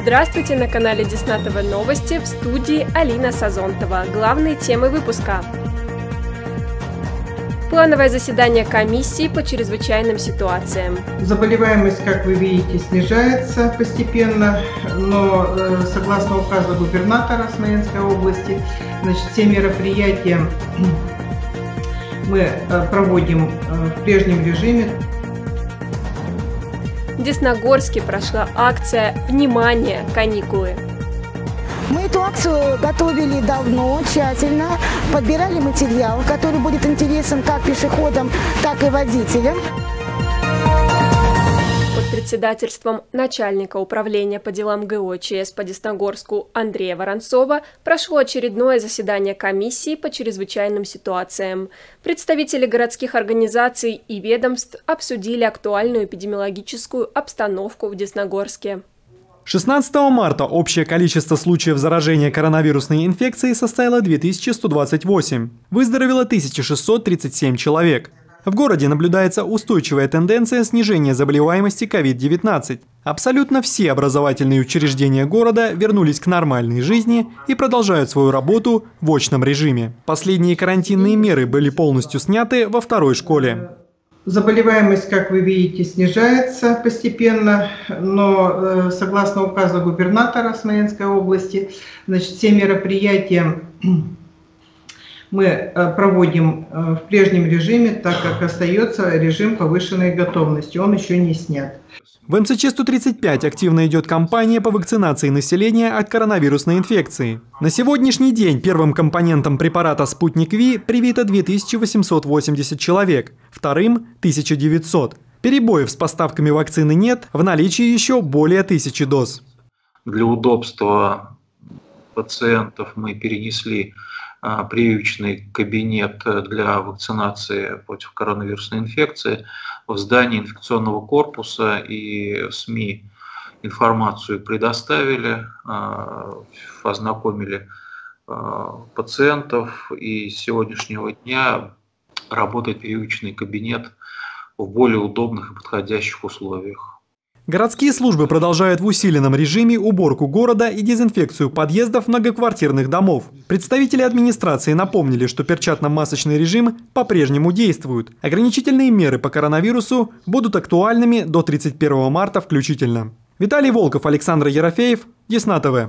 Здравствуйте, на канале Десна ТВ Новости, в студии Алина Сазонтова. Главные темы выпуска. Плановое заседание комиссии по чрезвычайным ситуациям. Заболеваемость, как вы видите, снижается постепенно, но согласно указу губернатора Смоленской области, все мероприятия мы проводим в прежнем режиме. В Десногорске прошла акция «Внимание! Каникулы!». Мы эту акцию готовили давно, тщательно, подбирали материал, который будет интересен как пешеходам, так и водителям. Под председательством начальника управления по делам ГО ЧС по Десногорску Андрея Воронцова прошло очередное заседание комиссии по чрезвычайным ситуациям. Представители городских организаций и ведомств обсудили актуальную эпидемиологическую обстановку в Десногорске. 16 марта общее количество случаев заражения коронавирусной инфекцией составило 2128. Выздоровело 1637 человек. В городе наблюдается устойчивая тенденция снижения заболеваемости COVID-19. Абсолютно все образовательные учреждения города вернулись к нормальной жизни и продолжают свою работу в очном режиме. Последние карантинные меры были полностью сняты во второй школе. Заболеваемость, как вы видите, снижается постепенно, но согласно указу губернатора Смоленской области, все мероприятия мы проводим в прежнем режиме, так как остается режим повышенной готовности, он еще не снят. В МЦЧ-135 активно идет кампания по вакцинации населения от коронавирусной инфекции. На сегодняшний день первым компонентом препарата «Спутник Ви» привито 2880 человек, вторым – 1900. Перебоев с поставками вакцины нет, в наличии еще более 1000 доз. Для удобства пациентов мы перенесли прививочный кабинет для вакцинации против коронавирусной инфекции в здании инфекционного корпуса, и СМИ информацию предоставили, ознакомили пациентов, и с сегодняшнего дня работает прививочный кабинет в более удобных и подходящих условиях. Городские службы продолжают в усиленном режиме уборку города и дезинфекцию подъездов многоквартирных домов. Представители администрации напомнили, что перчатно-масочный режим по-прежнему действует. Ограничительные меры по коронавирусу будут актуальными до 31 марта включительно. Виталий Волков, Александр Ерофеев, Десна ТВ.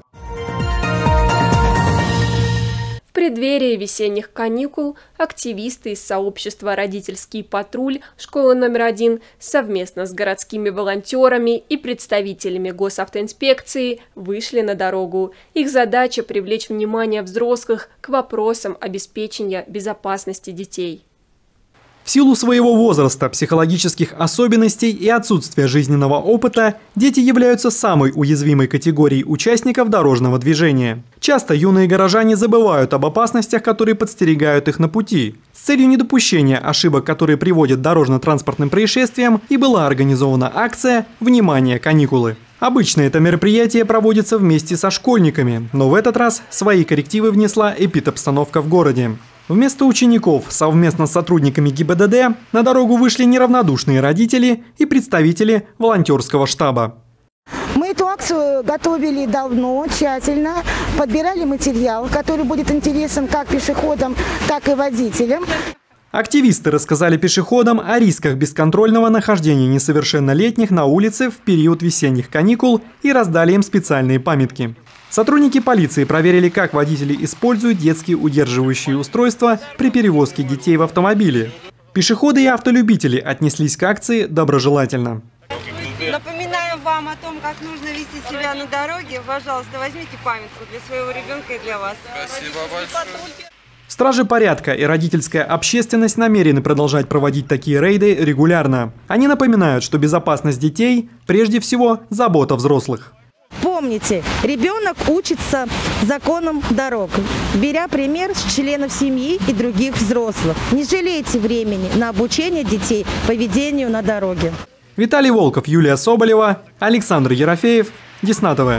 В преддверии весенних каникул активисты из сообщества «Родительский патруль» школы номер 1 совместно с городскими волонтерами и представителями госавтоинспекции вышли на дорогу. Их задача – привлечь внимание взрослых к вопросам обеспечения безопасности детей. В силу своего возраста, психологических особенностей и отсутствия жизненного опыта, дети являются самой уязвимой категорией участников дорожного движения. Часто юные горожане забывают об опасностях, которые подстерегают их на пути. С целью недопущения ошибок, которые приводят к дорожно-транспортным происшествиям, и была организована акция «Внимание! Каникулы!». Обычно это мероприятие проводится вместе со школьниками, но в этот раз свои коррективы внесла эпидобстановка в городе. Вместо учеников совместно с сотрудниками ГИБДД на дорогу вышли неравнодушные родители и представители волонтерского штаба. Мы эту акцию готовили давно, тщательно, подбирали материал, который будет интересен как пешеходам, так и водителям. Активисты рассказали пешеходам о рисках бесконтрольного нахождения несовершеннолетних на улице в период весенних каникул и раздали им специальные памятки. Сотрудники полиции проверили, как водители используют детские удерживающие устройства при перевозке детей в автомобиле. Пешеходы и автолюбители отнеслись к акции доброжелательно. Напоминаем вам о том, как нужно вести себя на дороге. Пожалуйста, возьмите памятку для своего ребенка и для вас. Спасибо большое. Стражи порядка и родительская общественность намерены продолжать проводить такие рейды регулярно. Они напоминают, что безопасность детей – прежде всего забота взрослых. Помните, ребенок учится законам дорог, беря пример с членов семьи и других взрослых. Не жалейте времени на обучение детей поведению на дороге. Виталий Волков, Юлия Соболева, Александр Ерофеев, Десна ТВ.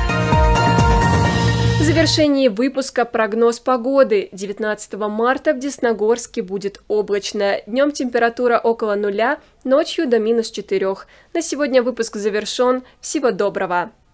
В завершении выпуска прогноз погоды. 19 марта в Десногорске будет облачно. Днем температура около 0, ночью до -4. На сегодня выпуск завершен. Всего доброго!